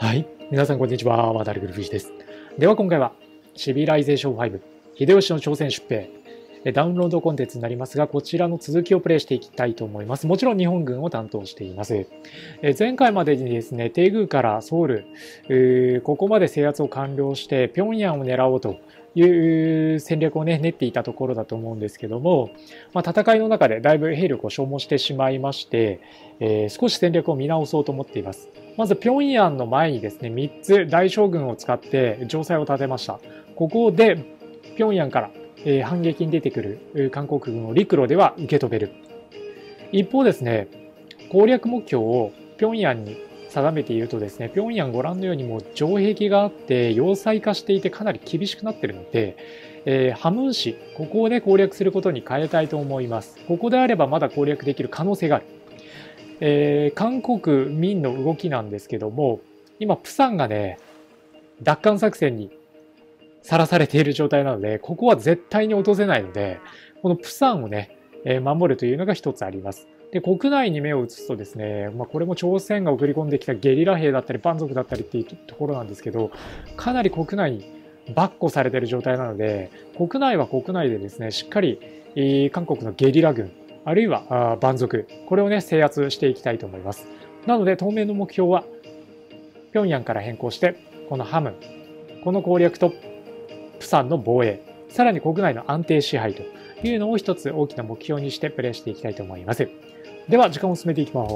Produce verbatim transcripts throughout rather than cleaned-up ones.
はい。皆さん、こんにちは。渡るグルフィジです。では、今回は、シビライゼーションファイブ、秀吉の朝鮮出兵、ダウンロードコンテンツになりますが、こちらの続きをプレイしていきたいと思います。もちろん、日本軍を担当しています。前回までにですね、テグからソウル、ここまで制圧を完了して、平壌を狙おうという戦略をね、練っていたところだと思うんですけども、まあ、戦いの中でだいぶ兵力を消耗してしまいまして、えー、少し戦略を見直そうと思っています。まず平壌の前にですね、みっつ大将軍を使って城塞を立てました。ここで平壌から、えー、反撃に出てくる韓国軍を陸路では受け止める。一方ですね、攻略目標を平壌に定めているとですね、平壌ご覧のようにもう城壁があって要塞化していてかなり厳しくなっているので、えー、ハムン市、ここをね攻略することに変えたいと思います。ここであればまだ攻略できる可能性がある。えー、韓国民の動きなんですけども、今プサンがね奪還作戦にさらされている状態なので、ここは絶対に落とせないので、このプサンをね、えー、守るというのが一つあります。で、国内に目を移すとですね、まあ、これも朝鮮が送り込んできたゲリラ兵だったり蛮族だったりっていうところなんですけど、かなり国内に跋扈されている状態なので、国内は国内でですね、しっかり、えー、韓国のゲリラ軍あるいは蛮族、これをね制圧していきたいと思います。なので当面の目標は平壌から変更して、このハムン、この攻略とプサンの防衛、さらに国内の安定支配というのを一つ大きな目標にしてプレイしていきたいと思います。では時間を進めていきます。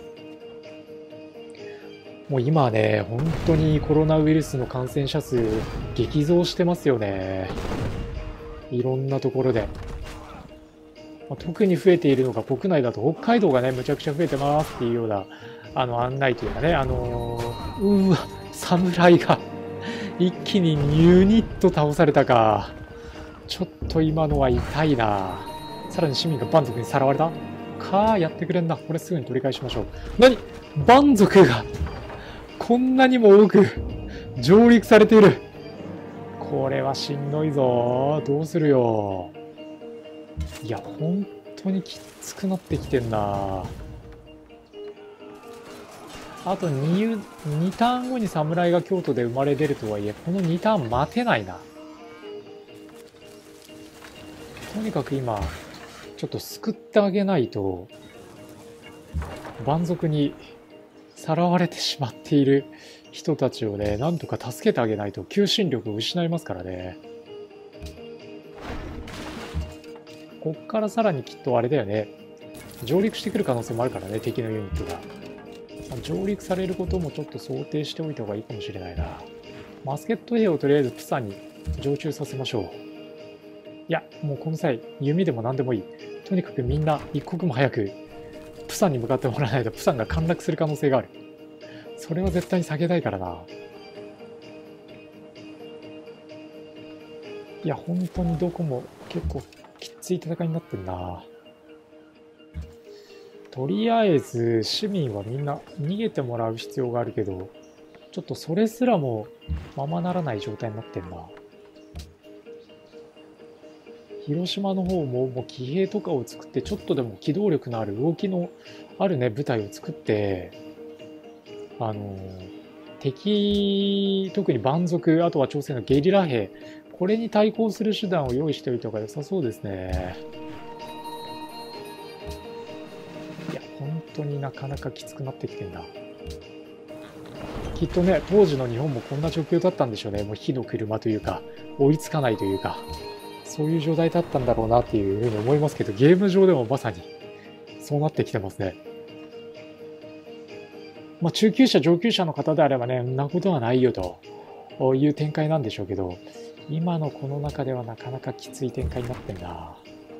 もう今はね、本当にコロナウイルスの感染者数激増してますよね。いろんなところで。特に増えているのが国内だと北海道がねむちゃくちゃ増えてますっていうようなあの案内というかね、あのー、うわ侍が一気にニューニット倒されたか。ちょっと今のは痛いな。さらに市民が蛮族にさらわれたか。やってくれんな。これすぐに取り返しましょう。何、蛮族がこんなにも多く上陸されている。これはしんどいぞ。どうするよ。いや、本当にきつくなってきてんな。あと 2, 2ターン後に侍が京都で生まれ出るとはいえ、このにターン待てないな。とにかく今ちょっと救ってあげないと蛮族にさらわれてしまっている人たちをね、なんとか助けてあげないと求心力を失いますからね。こっからさらにきっとあれだよね、上陸してくる可能性もあるからね、敵のユニットが。上陸されることもちょっと想定しておいた方がいいかもしれないな。マスケット兵をとりあえずプサンに常駐させましょう。いや、もうこの際弓でも何でもいい。とにかくみんな一刻も早くプサンに向かってもらわないとプサンが陥落する可能性がある。それは絶対に避けたいからな。いや、本当にどこも結構きつい戦いになってんな。とりあえず市民はみんな逃げてもらう必要があるけど、ちょっとそれすらもままならない状態になってんな。広島の方ももう騎兵とかを作って、ちょっとでも機動力のある動きのあるね部隊を作って、あの敵、特に蛮族、あとは朝鮮のゲリラ兵、これに対抗する手段を用意しておいた方が良さそうですね。いや、本当になかなかきつくなってきてんだ。きっとね、当時の日本もこんな状況だったんでしょうね。もう火の車というか、追いつかないというか、そういう状態だったんだろうなっていうふうに思いますけど、ゲーム上でもまさにそうなってきてますね。まあ、中級者、上級者の方であればね、そんなことはないよという展開なんでしょうけど、今のこの中ではなかなかきつい展開になってんだ。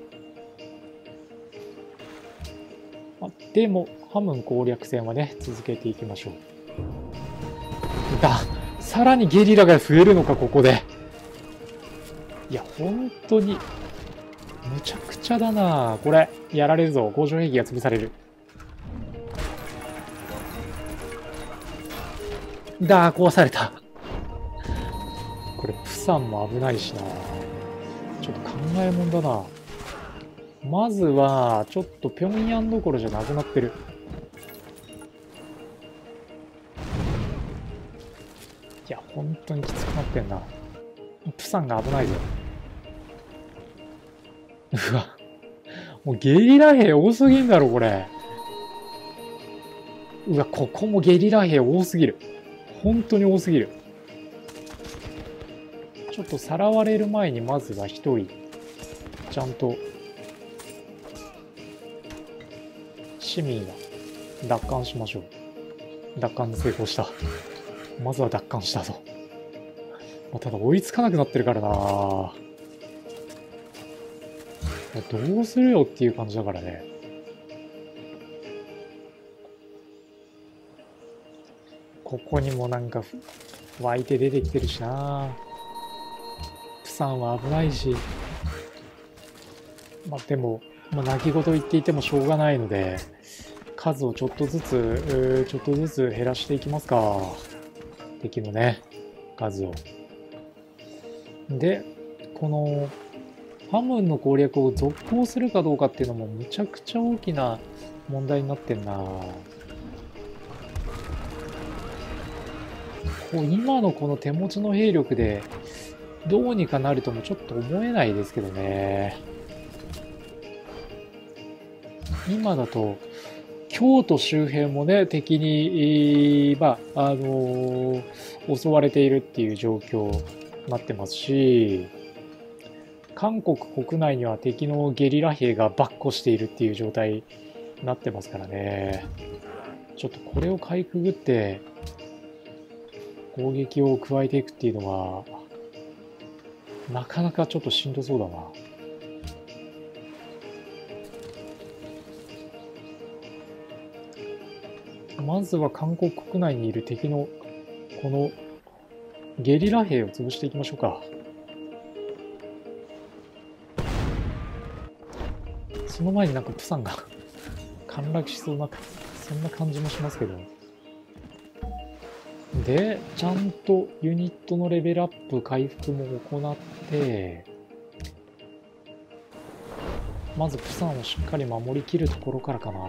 でもハムン攻略戦はね続けていきましょう。だ、さらにゲリラが増えるのかここで。いや本当にむちゃくちゃだな。これやられるぞ。工場兵器が潰される。だー、壊された。これプサンも危ないしな。ちょっと考えもんだな。まずはちょっと平壌どころじゃなくなってる。 いや、本当にきつくなってんな。プサンが危ないぞ。うわ。もうゲリラ兵多すぎんだろ、これ。うわ、ここもゲリラ兵多すぎる。本当に多すぎる。ちょっとさらわれる前にまずは一人、ちゃんと、市民は奪還しましょう。奪還に成功した。まずは奪還したぞ。まあ、ただ追いつかなくなってるからな。どうするよっていう感じだからね。ここにもなんか湧いて出てきてるしな。プサンは危ないし。まあでも、まあ、泣き言言っていてもしょうがないので、数をちょっとずつ、ちょっとずつ減らしていきますか。敵のね、数を。で、この、ハムンの攻略を続行するかどうかっていうのもむちゃくちゃ大きな問題になってんな。こう今のこの手持ちの兵力でどうにかなるともちょっと思えないですけどね。今だと京都周辺もね敵に、まああのー、襲われているっていう状況になってますし、韓国国内には敵のゲリラ兵が跋扈しているっていう状態になってますからね。ちょっとこれをかいくぐって攻撃を加えていくっていうのはなかなかちょっとしんどそうだな。まずは韓国国内にいる敵のこのゲリラ兵を潰していきましょうか。その前になんかプサンが陥落しそうな、そんな感じもしますけど。で、ちゃんとユニットのレベルアップ、回復も行って、まずプサンをしっかり守りきるところからかな。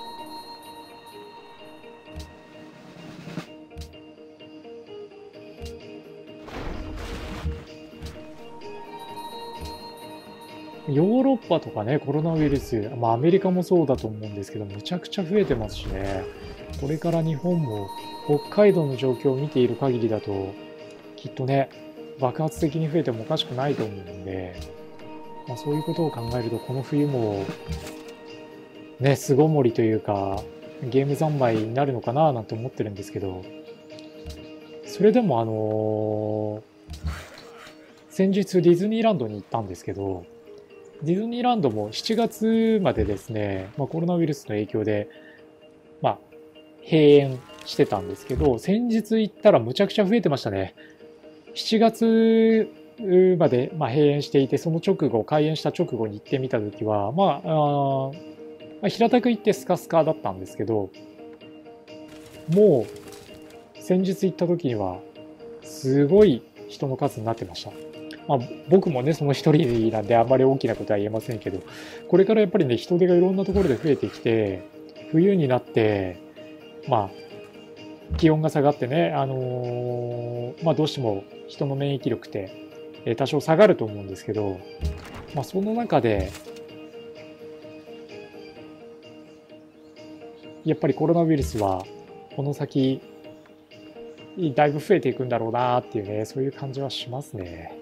ヨーロッパとかね、コロナウイルス、まあアメリカもそうだと思うんですけど、むちゃくちゃ増えてますしね。これから日本も北海道の状況を見ている限りだと、きっとね、爆発的に増えてもおかしくないと思うんで、まあ、そういうことを考えると、この冬も、ね、巣ごもりというか、ゲーム三昧になるのかななんて思ってるんですけど、それでもあのー、先日ディズニーランドに行ったんですけど、ディズニーランドもしちがつまでですね、まあ、コロナウイルスの影響で、まあ、閉園してたんですけど、先日行ったらむちゃくちゃ増えてましたね。しちがつまで、まあ、閉園していて、その直後、開園した直後に行ってみたときは、まあ、あまあ、平たく行ってスカスカだったんですけど、もう、先日行った時には、すごい人の数になってました。まあ、僕もね、その一人なんであんまり大きなことは言えませんけど、これからやっぱりね、人手がいろんなところで増えてきて、冬になって、まあ、気温が下がってね、あのー、まあ、どうしても人の免疫力って多少下がると思うんですけど、まあ、その中で、やっぱりコロナウイルスは、この先、だいぶ増えていくんだろうなっていうね、そういう感じはしますね。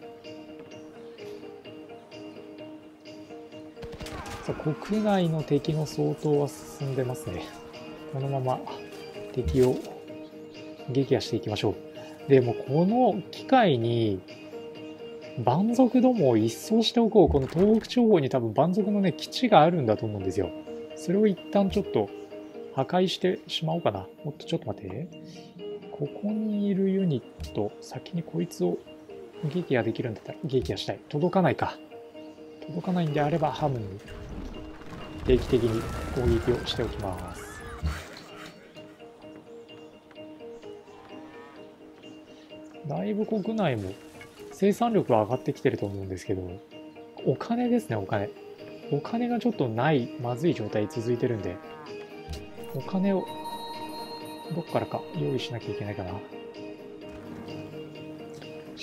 さあ、国内の敵の掃討は進んでますね。このまま敵を撃破していきましょう。でもこの機会に蛮族どもを一掃しておこう。この東北地方に多分蛮族のね基地があるんだと思うんですよ。それを一旦ちょっと破壊してしまおうかな。もっとちょっと待って。ここにいるユニット、先にこいつを撃破できるんだったら撃破したい。届かないか。届かないんであればハムに定期的に攻撃をしておきます。だいぶ国内も生産力は上がってきてると思うんですけど、お金ですね、お金。お金がちょっとない、まずい状態続いてるんで、お金をどっからか用意しなきゃいけないかな。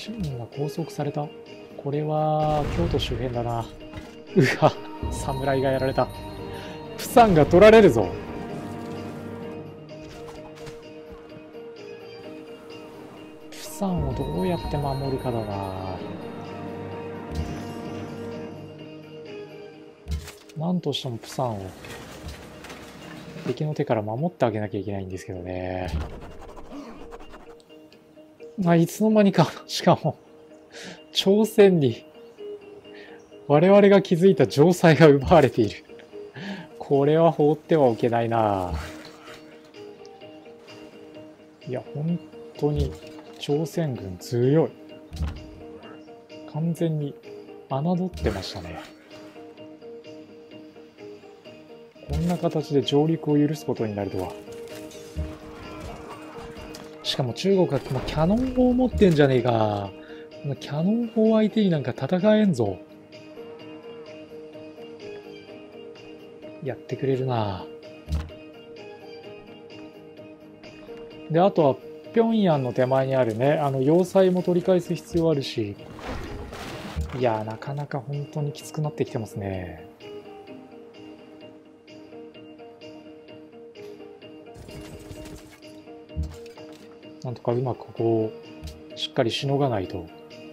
市民が拘束された。これは京都周辺だな。うわ、侍がやられた。プサンが取られるぞ。プサンをどうやって守るかだな。なんとしてもプサンを敵の手から守ってあげなきゃいけないんですけどね。まあ、いつの間にか、しかも、朝鮮に、我々が築いた城塞が奪われている。これは放ってはおけないな。いや、本当に、朝鮮軍強い。完全に、侮ってましたね。こんな形で上陸を許すことになるとは。しかも中国はキャノン砲を持ってんじゃねえか。キャノン砲相手になんか戦えんぞ。やってくれるな。で、あとは平壌の手前にあるね、あの要塞も取り返す必要あるし。いや、なかなか本当にきつくなってきてますね。なんとかうまくここをしっかりしのがないと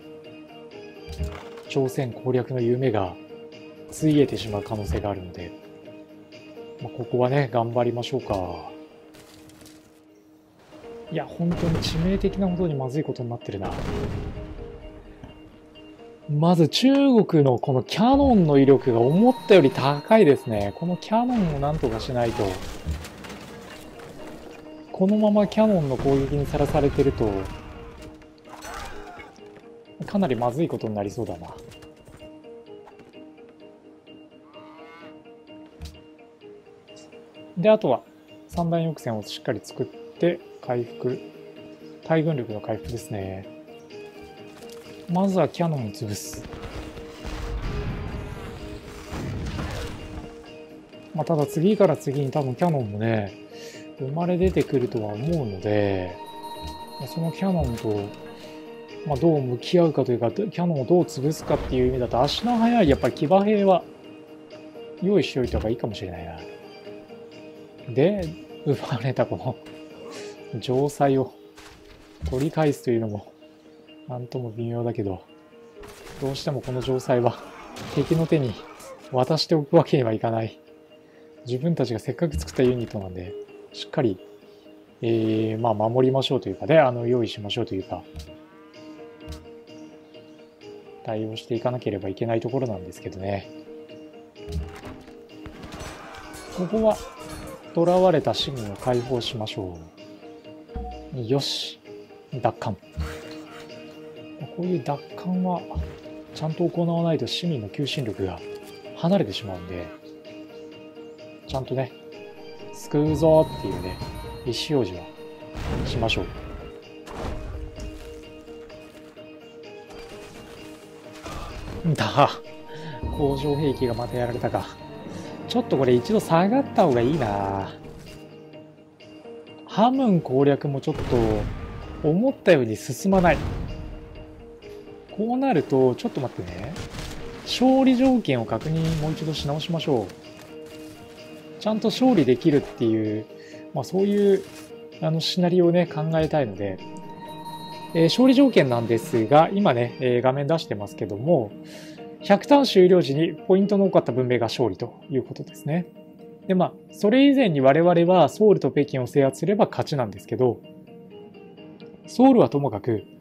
朝鮮攻略の夢がついえてしまう可能性があるので、まあ、ここはね頑張りましょうか。いや本当に致命的なほどにまずいことになってるな。まず中国のこのキャノンの威力が思ったより高いですね。このキャノンをなんとかしないと、このままキャノンの攻撃にさらされてるとかなりまずいことになりそうだな。で、あとは三段翼戦をしっかり作って回復、対軍力の回復ですね。まずはキャノンを潰す。まあ、ただ次から次に多分キャノンもね生まれ出てくるとは思うので、そのキャノンと、まあ、どう向き合うかというか、キャノンをどう潰すかっていう意味だと、足の速いやっぱり騎馬兵は用意しておいた方がいいかもしれないな。で、奪われたこの城塞を取り返すというのも、なんとも微妙だけど、どうしてもこの城塞は敵の手に渡しておくわけにはいかない。自分たちがせっかく作ったユニットなんで、しっかり、えー、まあ守りましょうというかね、あの用意しましょうというか、対応していかなければいけないところなんですけどね。ここは囚われた市民を解放しましょう。よし、奪還。こういう奪還はちゃんと行わないと市民の求心力が離れてしまうんで、ちゃんとね救うぞっていうね意思表示はしましょう。だ、工場兵器がまたやられたか。ちょっとこれ一度下がった方がいいな。ハムン攻略もちょっと思ったように進まない。こうなるとちょっと待ってね、勝利条件を確認もう一度し直しましょう。ちゃんと勝利できるっていう、まあ、そういうあのシナリオをね考えたいので、えー、勝利条件なんですが、今ね、えー、画面出してますけども、ひゃくターン終了時にポイントの多かった文明が勝利ということですね。でまあそれ以前に我々はソウルと北京を制圧すれば勝ちなんですけど、ソウルはともかく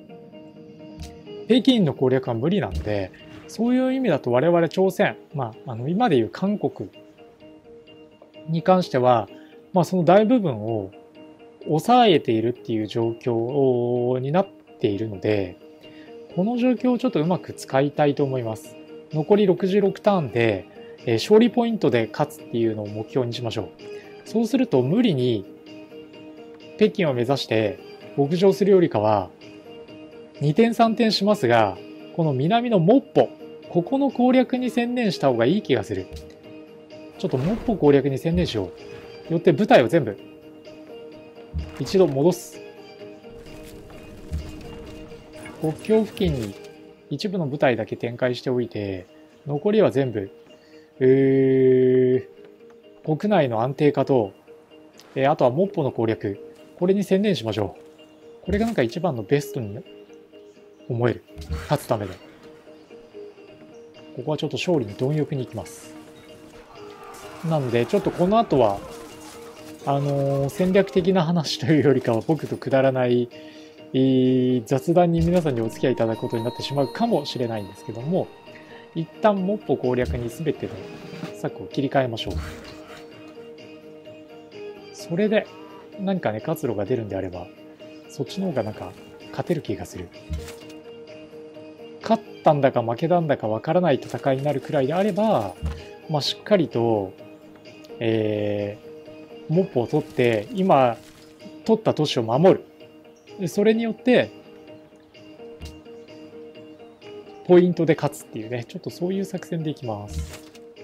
北京の攻略は無理なので、そういう意味だと我々朝鮮、まあ、あの今でいう韓国に関しては、まあ、その大部分を抑えているっていう状況になっているので、この状況をちょっとうまく使いたいと思います。残りろくじゅうろくターンで、えー、勝利ポイントで勝つっていうのを目標にしましょう。そうすると無理に北京を目指して北上するよりかはにてんさんてんしますが、この南のモッポ、ここの攻略に専念した方がいい気がする。ちょっとモッポ攻略に専念しよう。よって部隊を全部一度戻す。 国境付近に一部の部隊だけ展開しておいて、残りは全部、えー、国内の安定化と、えー、あとはモッポの攻略、これに専念しましょう。これがなんか一番のベストに思える。勝つためで。ここはちょっと勝利に貪欲に行きます。なので、ちょっとこの後は、あのー、戦略的な話というよりかは僕とくだらない、えー、雑談に皆さんにお付き合いいただくことになってしまうかもしれないんですけども、一旦モッポ攻略に全ての策を切り替えましょう。それで何かね、活路が出るんであれば、そっちの方がなんか勝てる気がする。勝ったんだか負けたんだかわからない戦いになるくらいであれば、まあ、しっかりと、えー、モッポを取って、今取った都市を守る。でそれによって、ポイントで勝つっていうね、ちょっとそういう作戦でいきます。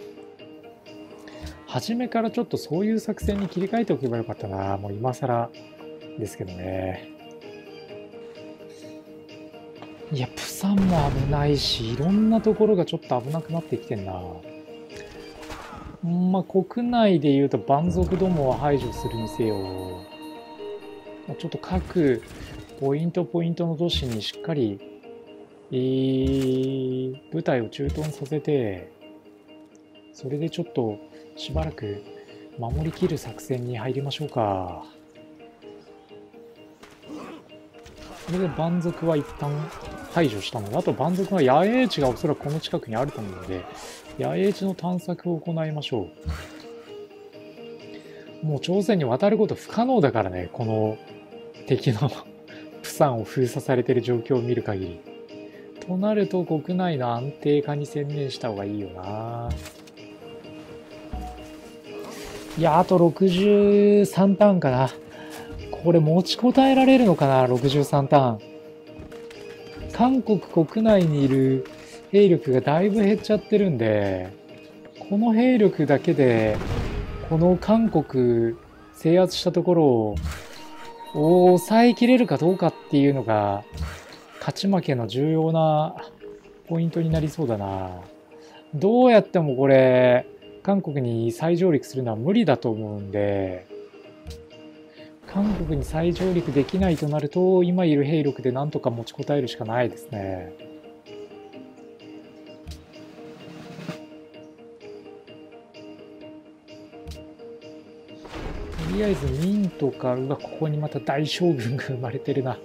初めからちょっとそういう作戦に切り替えておけばよかったな。もう今更ですけどね。いや、プサンも危ないし、いろんなところがちょっと危なくなってきてんな。まあ、国内でいうと蛮族どもを排除するにせよ、ちょっと各ポイントポイントの都市にしっかり、えー、部隊を駐屯させて、それでちょっとしばらく守りきる作戦に入りましょうか。これで蛮族は一旦排除したので、あと蛮族は野営地がおそらくこの近くにあると思うので、野営地の探索を行いましょう。もう朝鮮に渡ること不可能だからね、この敵のプサンを封鎖されている状況を見る限り。となると国内の安定化に専念した方がいいよな。いや、あとろくじゅうさんターンかな。これ持ちこたえられるのかな、ろくじゅうさんターン。韓国国内にいる兵力がだいぶ減っちゃってるんで、この兵力だけでこの韓国制圧したところを抑えきれるかどうかっていうのが勝ち負けの重要なポイントになりそうだな。どうやってもこれ韓国に再上陸するのは無理だと思うんで、韓国に再上陸できないとなると今いる兵力でなんとか持ちこたえるしかないですね。とりあえず明とか、うわ、ここにまた大将軍が生まれてるな。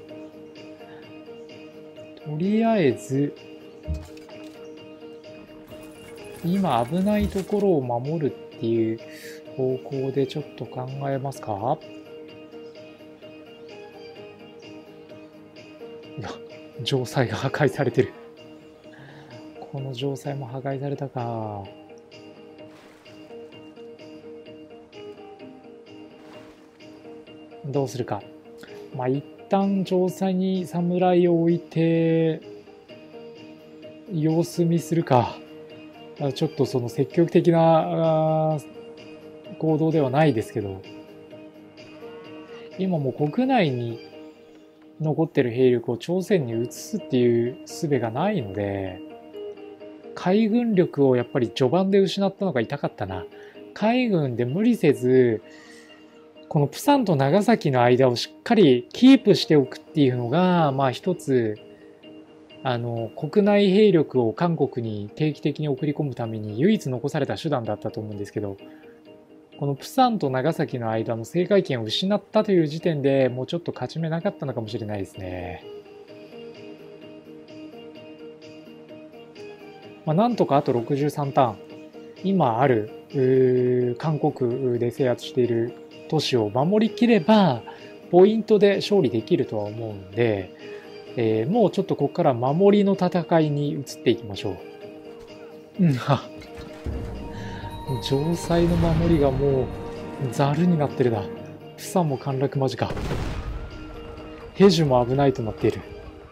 とりあえず今危ないところを守るっていう方向でちょっと考えますか。いや、城塞が破壊されてる。この城塞も破壊されたか。どうするか。まあ一旦城塞に侍を置いて様子見するか。ちょっとその積極的な行動ではないですけど、今もう国内に残ってる兵力を朝鮮に移すっていう術がないので、海軍力をやっぱり序盤で失ったのが痛かったな。海軍で無理せずこのプサンと長崎の間をしっかりキープしておくっていうのが、まあ一つあの国内兵力を韓国に定期的に送り込むために唯一残された手段だったと思うんですけど、このプサンと長崎の間の制海権を失ったという時点でもうちょっと勝ち目なかったのかもしれないですね。まあ、なんとかあとろくじゅうさんターン、今ある韓国で制圧している都市を守りきればポイントで勝利できるとは思うんで、えー、もうちょっとここから守りの戦いに移っていきましょう。うんは城塞の守りがもうザルになってるな。プサンも陥落間近。ヘジュも危ないとなっている。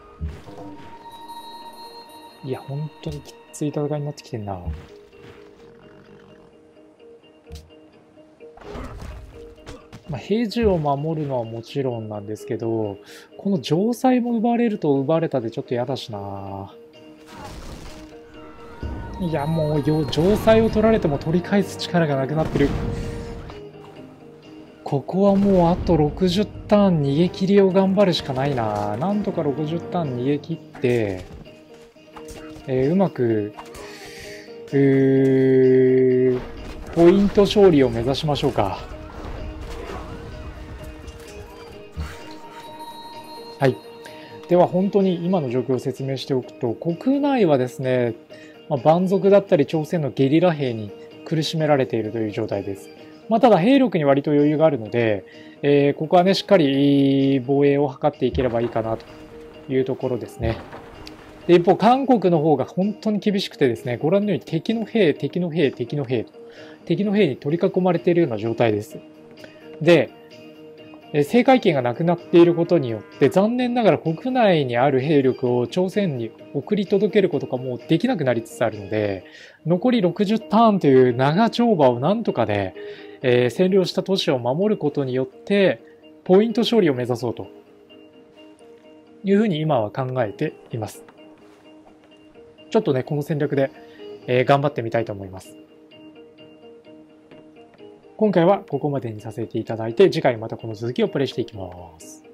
いや本当にきつい戦いになってきてんな。 まあ、平時を守るのはもちろんなんですけど、この城塞も奪われると奪われたでちょっと嫌だしな。いや、もう城塞を取られても取り返す力がなくなってる。ここはもうあとろくじゅうターン逃げ切りを頑張るしかないな。なんとかろくじゅうターン逃げ切って、えー、うまく、うー、ポイント勝利を目指しましょうか。はい。では本当に今の状況を説明しておくと、国内はですね、まあ、蛮族だったり朝鮮のゲリラ兵に苦しめられているという状態です。まあ、ただ兵力に割と余裕があるので、えー、ここはね、しっかり防衛を図っていければいいかなというところですね。で一方、韓国の方が本当に厳しくてですね、ご覧のように敵の兵、敵の兵、敵の兵、敵の兵に取り囲まれているような状態です。で、制海権がなくなっていることによって残念ながら国内にある兵力を朝鮮に送り届けることがもうできなくなりつつあるので、残りろくじゅうターンという長丁場をなんとかで、えー、占領した都市を守ることによってポイント勝利を目指そうというふうに今は考えています。ちょっとねこの戦略で、えー、頑張ってみたいと思います。今回はここまでにさせていただいて、次回またこの続きをプレイしていきます。